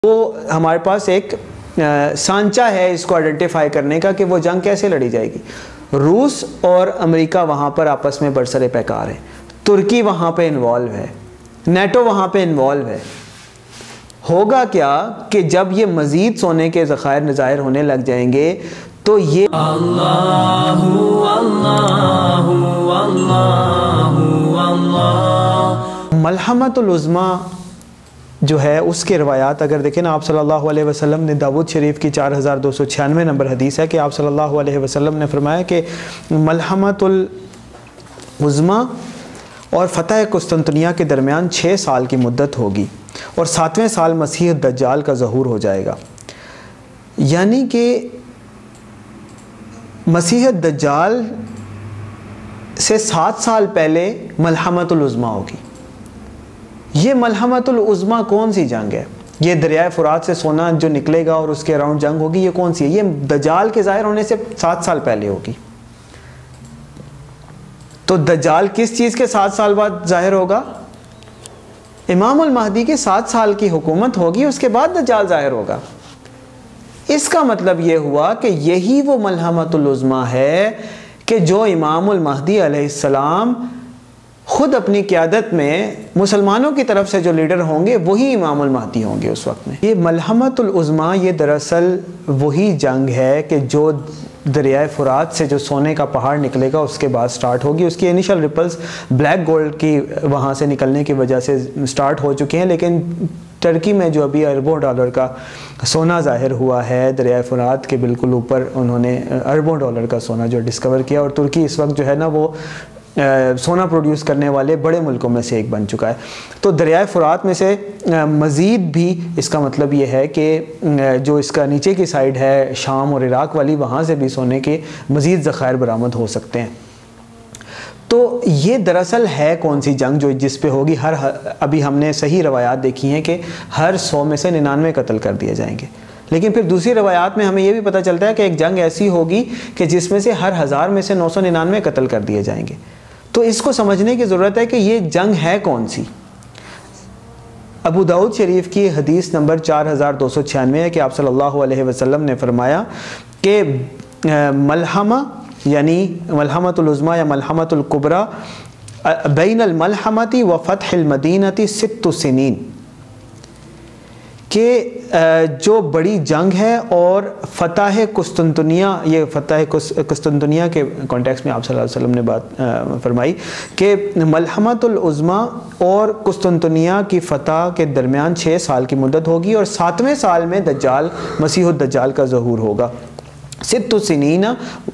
وہ ہمارے پاس ایک سانچہ ہے اس کو آئیڈینٹیفائی کرنے کا کہ وہ جنگ کیسے لڑی جائے گی۔ روس اور امریکہ وہاں پر آپس میں برسر پیکار ہے، ترکی وہاں پہ انوالو ہے، نیٹو وہاں پہ انوالو ہے۔ ہوگا کیا کہ جب یہ مزید سونے کے ذخائر ظاہر ہونے لگ جائیں گے تو یہ اللہ ملحمۃ العظمیٰ جو ہے اس کے روایات اگر دیکھیں نا، آپ صلی اللہ علیہ وسلم نے داود شریف کی 4296 نمبر حدیث ہے کہ آپ صلی اللہ علیہ وسلم نے فرمایا کہ ملحمۃ العظمیٰ اور فتح قسطنطنیہ کے درمیان 6 سال کی مدت ہوگی اور 7ویں سال مسیح الدجال کا ظہور ہو جائے گا۔ یعنی کہ مسیح الدجال سے 7 سال پہلے ملحمۃ العظمیٰ ہوگی۔ یہ ملحمۃ العظمیٰ کون سی جنگ ہے؟ یہ دریائے فرات سے سونا جو نکلے گا اور اس کے اراؤنڈ جنگ ہوگی، یہ کون سی ہے؟ یہ دجال کے ظاہر ہونے سے 7 سال پہلے ہوگی۔ تو دجال کس چیز کے 7 سال بعد ظاہر ہوگا؟ امام المہدی کی 7 سال کی حکومت ہوگی، اس کے بعد دجال ظاہر ہوگا۔ اس کا مطلب یہ ہوا کہ یہی وہ ملحمۃ العظمیٰ ہے کہ جو امام المہدی علیہ السلام خود اپنی قیادت میں مسلمانوں کی طرف سے جو لیڈر ہوں گے وہی امام المہدی ہوں گے اس وقت میں۔ یہ ملحمۃ العظمیٰ یہ دراصل وہی جنگ ہے کہ جو دریائے فرات سے جو سونے کا پہاڑ نکلے گا اس کے بعد سٹارٹ ہوگی۔ اس کی انیشل ریپلز بلیک گولڈ کی وہاں سے نکلنے کی وجہ سے سٹارٹ ہو چکے ہیں، لیکن ترکی میں جو ابھی اربوں ڈالر کا سونا ظاہر ہوا ہے دریائے فرات کے بالکل اوپر، انہوں نے اربوں ڈالر کا سونا جو ڈسکور کیا، اور ترکی اس وقت جو ہے نا وہ سونا پروڈیوس کرنے والے بڑے ملکوں میں سے ایک بن چکا ہے۔ تو دریائے فرات میں سے مزید بھی اس کا مطلب یہ ہے کہ جو اس کا نیچے کی سائیڈ ہے شام اور عراق والی، وہاں سے بھی سونے کے مزید ذخائر برآمد ہو سکتے ہیں۔ تو یہ دراصل ہے کون سی جنگ جو جس پہ ہوگی؟ ابھی ہم نے صحیح روایات دیکھی ہیں کہ ہر 100 میں سے 99 قتل کر دیے جائیں گے، لیکن پھر دوسری روایات میں ہمیں یہ بھی پتہ چلتا ہے کہ ایک جنگ ایسی ہوگی کہ جس میں سے ہر 1000 میں سے 999 قتل کر دیے جائیں گے۔ تو اس کو سمجھنے کی ضرورت ہے کہ یہ جنگ ہے کون سی۔ ابو داؤد شریف کی حدیث نمبر 4296 ہے کہ آپ صلی اللہ علیہ وسلم نے فرمایا کہ ملحمہ یعنی ملحمۃ العظمیٰ یا ملحمۃ الکبریٰ بین الملحمۃ و فتح المدینہ 6 سنین، کہ جو بڑی جنگ ہے اور فتح قسطنطنیہ، یہ فتح قسطنطنیہ کے کانٹیکس میں آپ صلی اللہ علیہ وسلم نے بات فرمائی کہ ملحمۃ العظمیٰ اور قسطنطنیہ کی فتح کے درمیان 6 سال کی مدت ہوگی اور 7ویں سال میں دجال مسیح الدجال کا ظہور ہوگا۔ 6 سنین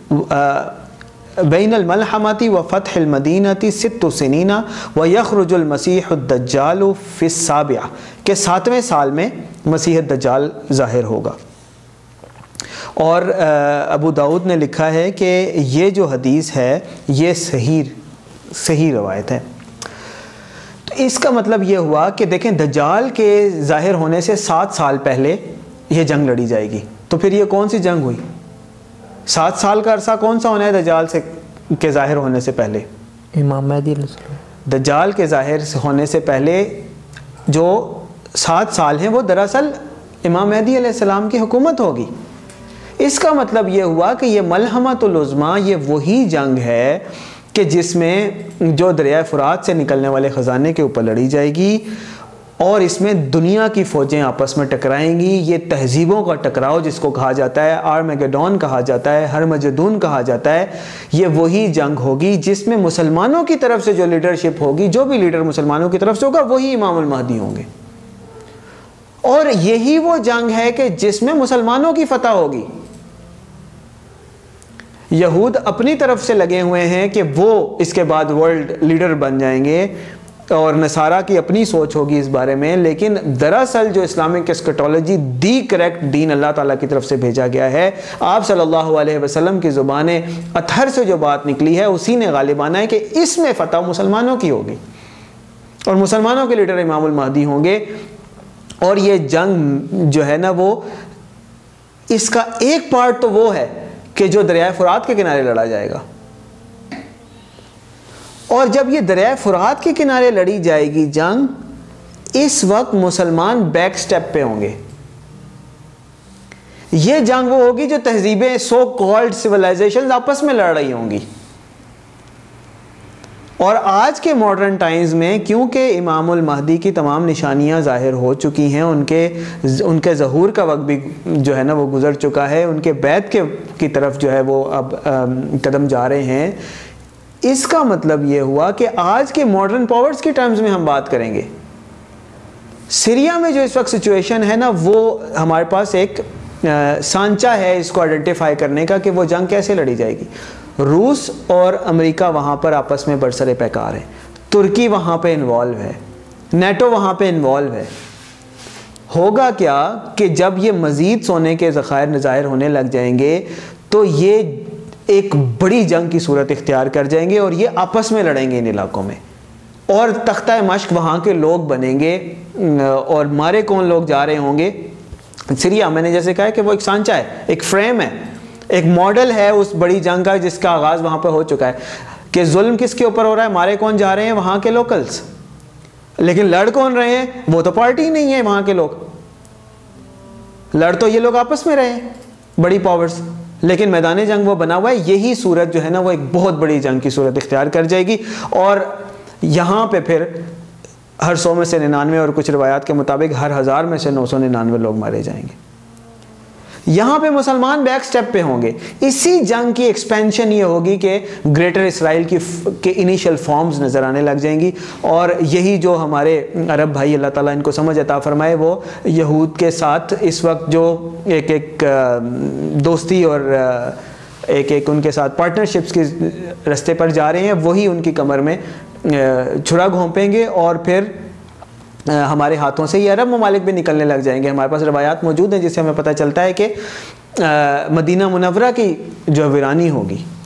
بین الملحمۃ و فتح المدینہ 6 سنین و یخرج المسیح الدجال فی السابعہ، کہ 7ویں سال میں مسیح الدجال ظاہر ہوگا۔ اور ابو داؤد نے لکھا ہے کہ یہ جو حدیث ہے یہ صحیح روایت ہے۔ تو اس کا مطلب یہ ہوا کہ دیکھیں دجال کے ظاہر ہونے سے 7 سال پہلے یہ جنگ لڑی جائے گی، تو پھر یہ کون سی جنگ ہوئی؟ 7 سال کا عرصہ کون سا ہونا ہے دجال کے ظاہر ہونے سے پہلے؟ امام مہدی علیہ السلام۔ دجال کے ظاہر ہونے سے پہلے جو 7 سال ہیں وہ دراصل امام مہدی علیہ السلام کی حکومت ہوگی۔ اس کا مطلب یہ ہوا کہ یہ ملحمۃ العظمیٰ یہ وہی جنگ ہے کہ جس میں جو دریائے فرات سے نکلنے والے خزانے کے اوپر لڑی جائے گی، اور اس میں دنیا کی فوجیں آپس میں ٹکرائیں گی۔ یہ تہذیبوں کا ٹکراؤ جس کو کہا جاتا ہے، آرمیگیڈون کہا جاتا ہے، ہرمجدون کہا جاتا ہے، یہ وہی جنگ ہوگی جس میں مسلمانوں کی طرف سے جو لیڈرشپ ہوگی، جو بھی لیڈر مسلمانوں کی طرف سے ہوگا وہی امام المہدی ہوں گے۔ اور یہی وہ جنگ ہے کہ جس میں مسلمانوں کی فتح ہوگی۔ یہود اپنی طرف سے لگے ہوئے ہیں کہ وہ اس کے بعد ورلڈ لیڈر بن جائیں گے، اور نصارہ کی اپنی سوچ ہوگی اس بارے میں، لیکن دراصل جو اسلامک اسکیٹولوجی دی کریکٹ دین اللہ تعالیٰ کی طرف سے بھیجا گیا ہے، آپ صلی اللہ علیہ وسلم کی زبان اطہر سے جو بات نکلی ہے اسی نے غالب آنا ہے کہ اس میں فتح مسلمانوں کی ہوگی اور مسلمانوں کے لیڈر امام المہدی ہوں گے۔ اور یہ جنگ جو ہے نا وہ اس کا ایک پارٹ تو وہ ہے کہ جو دریائے فرات کے کنارے لڑا جائے گا، اور جب یہ دریائے فرات کے کنارے لڑی جائے گی جنگ، اس وقت مسلمان بیک سٹیپ پہ ہوں گے، یہ جنگ وہ ہوگی جو تہذیبیں سو کالڈ سویلائزیشن آپس میں لڑ رہی ہوں گی. اور آج کے ماڈرن ٹائمز میں کیونکہ امام المہدی کی تمام نشانیاں ظاہر ہو چکی ہیں, ان کے ظہور کا وقت بھی جو ہے نا وہ گزر چکا ہے, ان کے بیعت کی طرف جو ہے وہ اب قدم جا رہے ہیں, اس کا مطلب یہ ہوا کہ آج کے ماڈرن پاورز کے ٹرمز میں ہم بات کریں گے. سیریا میں جو اس وقت سچویشن ہے نا, وہ ہمارے پاس ایک سانچہ ہے اس کو آئیڈینٹیفائی کرنے کا کہ وہ جنگ کیسے لڑی جائے گی. روس اور امریکہ وہاں پر آپس میں برسر پیکار ہے, ترکی وہاں پہ انوالو ہے, نیٹو وہاں پہ انوالو ہے. ہوگا کیا کہ جب یہ مزید سونے کے ذخائر ظاہر ہونے لگ جائیں گے تو یہ ایک بڑی جنگ کی صورت اختیار کر جائیں گے اور یہ آپس میں لڑیں گے ان علاقوں میں, اور تختہ مشق وہاں کے لوگ بنیں گے اور مارے کون لوگ جا رہے ہوں گے. سیریا میں نے جیسے کہا کہ وہ ایک سانچہ ہے, ایک فریم ہے, ایک ماڈل ہے اس بڑی جنگ کا جس کا آغاز وہاں پہ ہو چکا ہے کہ ظلم کس کے اوپر ہو رہا ہے, مارے کون جا رہے ہیں وہاں کے لوکلز, لیکن لڑ کون رہے ہیں, وہ تو پارٹی نہیں ہے وہاں کے لوگ, لڑ تو یہ لوگ آپس میں رہے ہیں بڑی پاورز, لیکن میدان جنگ وہ بنا ہوا ہے. یہی صورت جو ہے نا وہ ایک بہت بڑی جنگ کی صورت اختیار کر جائے گی, اور یہاں پہ پھر ہر 100 میں سے 99 اور کچھ روایات کے مطابق ہر 1000 میں سے 999 لوگ مارے جائیں گے. یہاں پہ مسلمان بیک سٹیپ پہ ہوں گے. اسی جنگ کی ایکسپینشن یہ ہوگی کہ گریٹر اسرائیل کے انیشل فارمز نظر آنے لگ جائیں گی, اور یہی جو ہمارے عرب بھائی اللہ تعالیٰ ان کو سمجھ عطا فرمائے وہ یہود کے ساتھ اس وقت جو ایک دوستی اور ایک ان کے ساتھ پارٹنرشپس کے رستے پر جا رہے ہیں, وہی ان کی کمر میں چھرا گھونپیں گے, اور پھر ہمارے ہاتھوں سے یہ عرب ممالک بھی نکلنے لگ جائیں گے. ہمارے پاس روایات موجود ہیں جس سے ہمیں پتہ چلتا ہے کہ مدینہ منورہ کی جو ویرانی ہوگی